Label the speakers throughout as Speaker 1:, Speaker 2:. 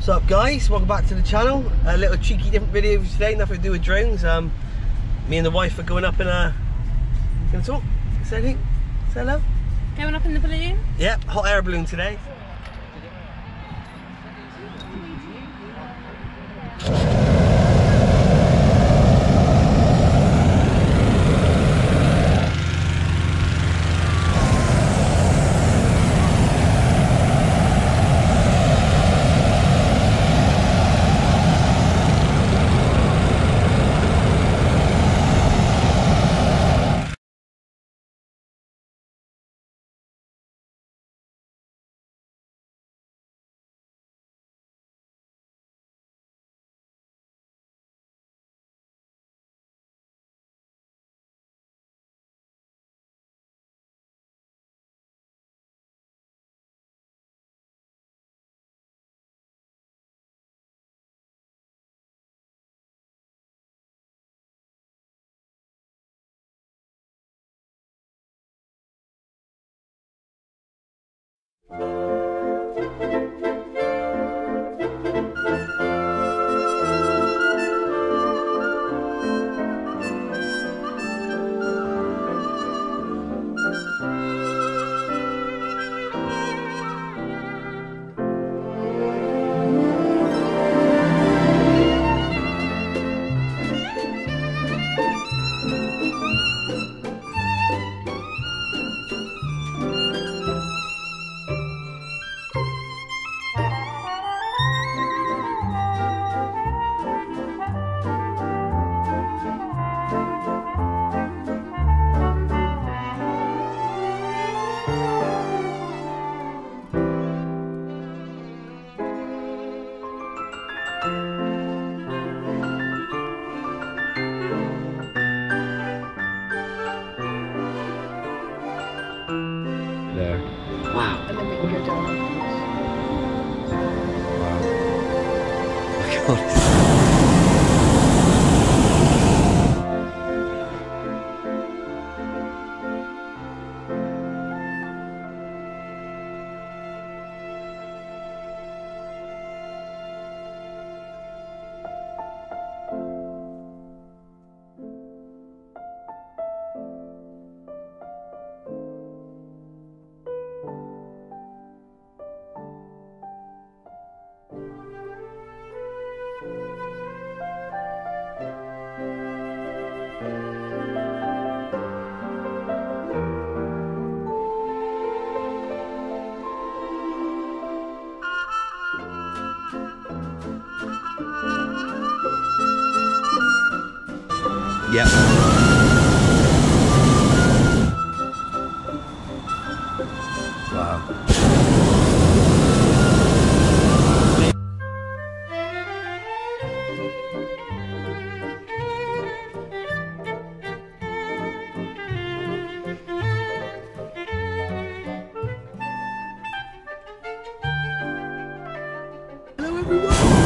Speaker 1: What's up guys, welcome back to the channel. A little cheeky different video today, nothing to do with drones. Me and the wife are going up in a... Gonna talk? Say anything? Say hello?
Speaker 2: Going up in the balloon?
Speaker 1: Yep, hot air balloon today.
Speaker 3: There.
Speaker 1: Wow.
Speaker 2: And then we can go down.
Speaker 1: Wow. Look at all this. Yep. Wow. Hello everyone.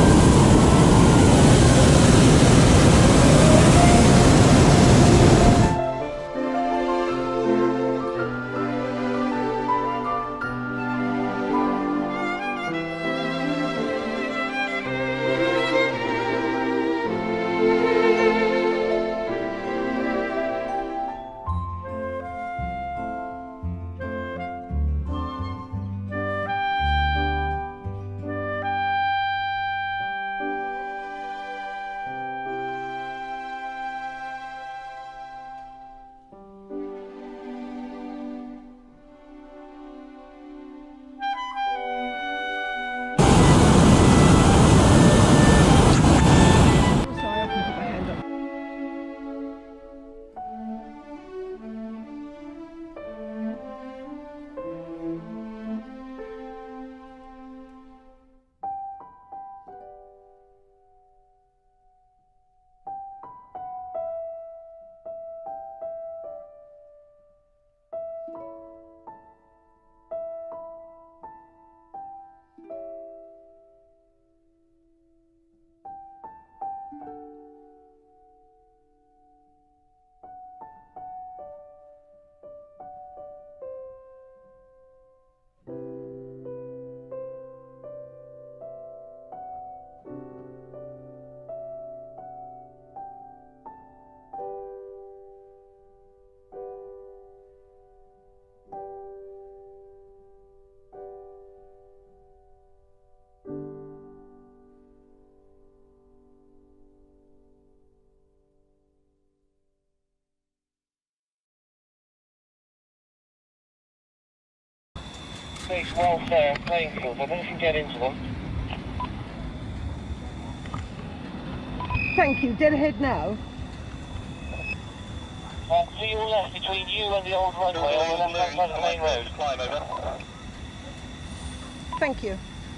Speaker 3: Police welfare playing fields. I don't know if you can get into them.
Speaker 4: Thank you. Dead ahead now.
Speaker 3: To your left, between you and the old runway on the left-hand side of the main road. Climb over.
Speaker 4: Thank you.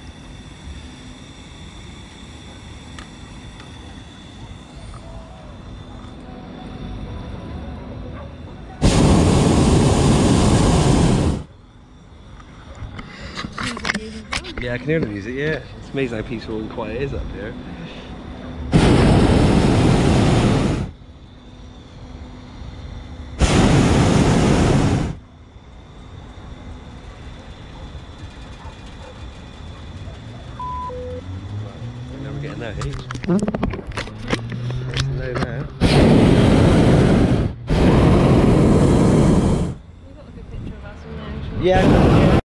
Speaker 1: Yeah, I can hear the music, yeah. It's amazing how peaceful and quiet it is up here. Never getting that heat. Nice to know now.
Speaker 2: We've got like a picture of us in there.
Speaker 1: Yeah.